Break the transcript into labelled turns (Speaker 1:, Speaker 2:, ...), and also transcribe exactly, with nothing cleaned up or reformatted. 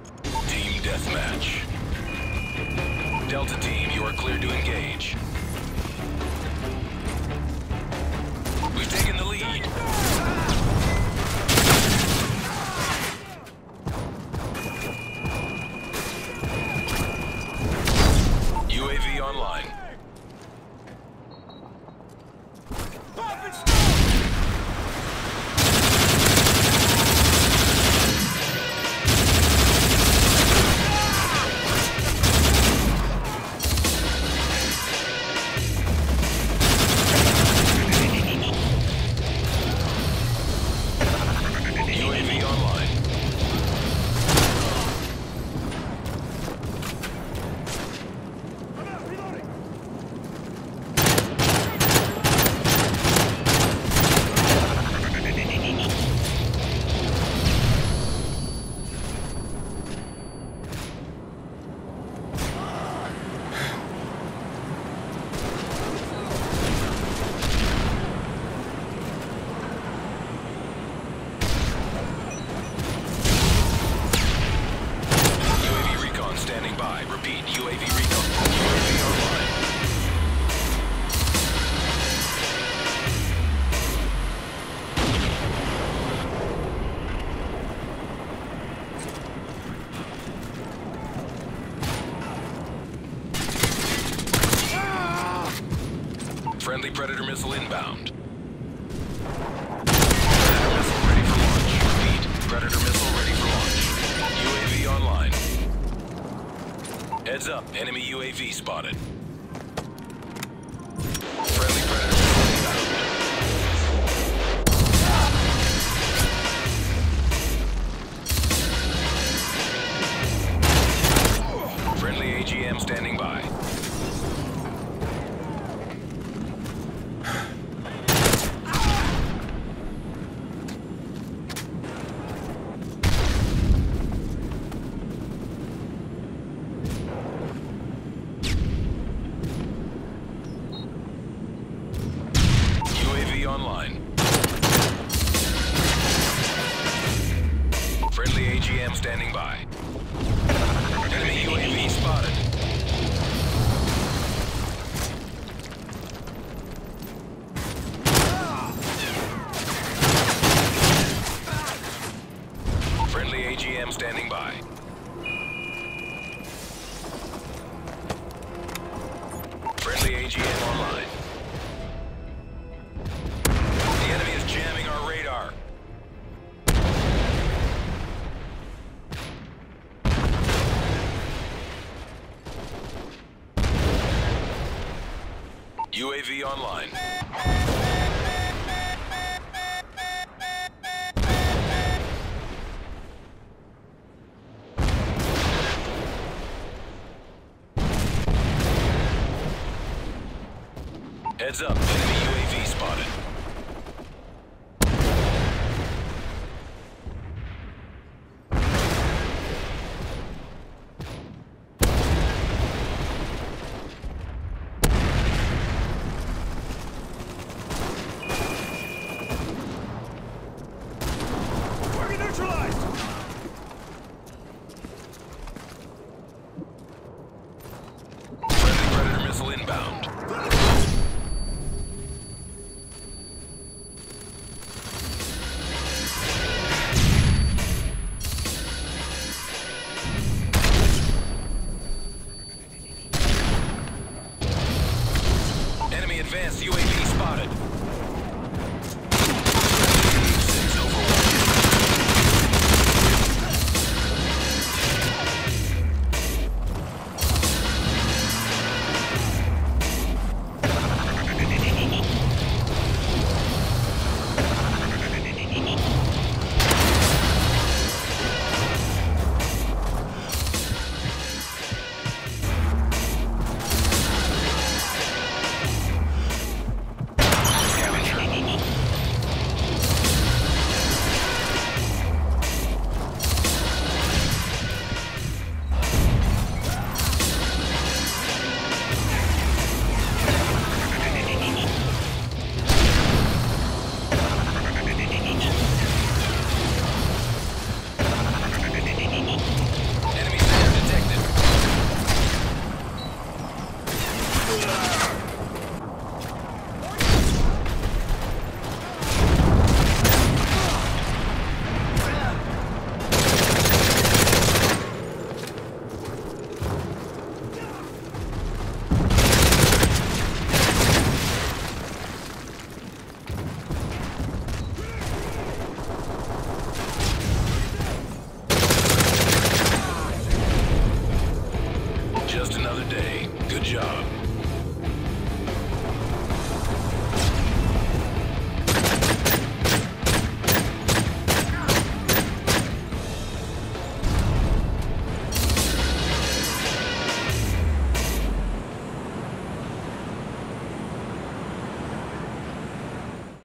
Speaker 1: Team deathmatch. Delta team, you are cleared to engage. We've taken the lead. U A V online. Repeat, U A V recon. U A V online. Friendly Predator missile inbound. Predator missile ready for launch. Repeat, Predator missile ready for launch. U A V online. Heads up, enemy U A V spotted. Friendly Predator missile inbound. Friendly A G M standing by. Online. Friendly A G M standing by. Enemy U A V spotted. Friendly A G M standing by. Friendly A G M online. Jamming our radar. U A V online. Heads up, enemy U A V spotted.